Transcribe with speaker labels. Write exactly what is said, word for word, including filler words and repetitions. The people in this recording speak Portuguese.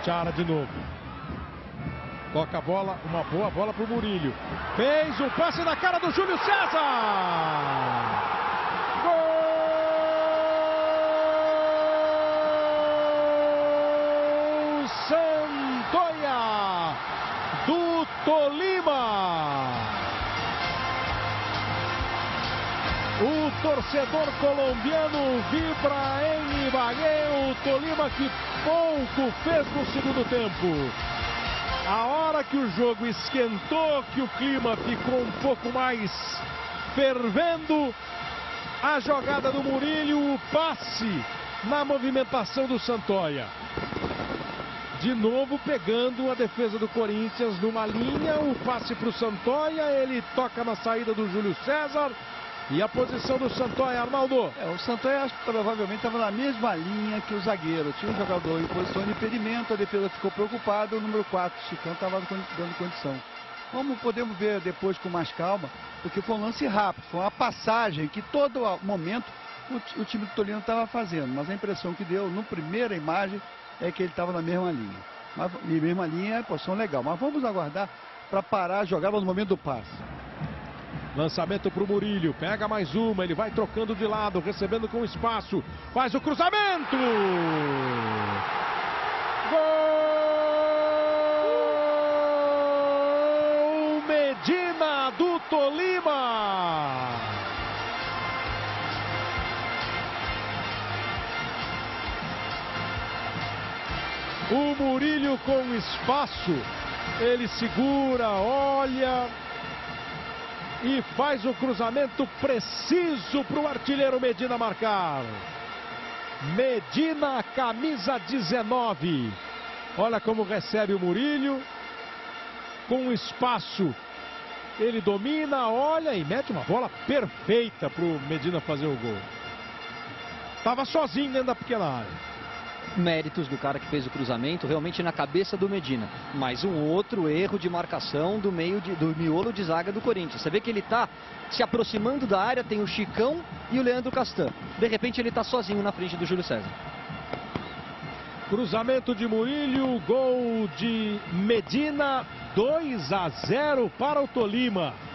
Speaker 1: frente à área de novo. Toca a bola, uma boa bola para o Murilho. Fez o passe na cara do Júlio César. Gol Santoya do Tolima. O torcedor colombiano vibra em Ibagué. O Tolima que pouco fez no segundo tempo. A hora que o jogo esquentou, que o clima ficou um pouco mais fervendo, a jogada do Murilho, o passe na movimentação do Santoya. De novo pegando a defesa do Corinthians numa linha, o passe para o Santoya, ele toca na saída do Júlio César. E a posição do Santoya, Arnaldo?
Speaker 2: É, o Santoya acho que provavelmente estava na mesma linha que o zagueiro. Tinha um jogador em posição de impedimento, a defesa ficou preocupada, o número quatro, Chicão, estava dando condição. Como podemos ver depois com mais calma, porque foi um lance rápido, foi uma passagem que todo momento o, o time do Tolima estava fazendo. Mas a impressão que deu, na primeira imagem, é que ele estava na mesma linha. Mas, na mesma linha é posição legal. Mas vamos aguardar para parar a jogada no momento do passe.
Speaker 1: Lançamento para o Murilho, pega mais uma, ele vai trocando de lado, recebendo com espaço, faz o cruzamento! Gol Medina do Tolima! O Murilho com espaço, ele segura, olha... e faz o cruzamento preciso para o artilheiro Medina marcar. Medina, camisa dezenove. Olha como recebe o Murilho. Com espaço, ele domina, olha e mete uma bola perfeita para o Medina fazer o gol. Estava sozinho dentro da pequena área.
Speaker 3: Méritos do cara que fez o cruzamento realmente na cabeça do Medina, mas um outro erro de marcação do meio de, do miolo de zaga do Corinthians. Você vê que ele está se aproximando da área, tem o Chicão e o Leandro Castan. De repente ele está sozinho na frente do Júlio César.
Speaker 1: Cruzamento de Murilho, gol de Medina, dois a zero para o Tolima.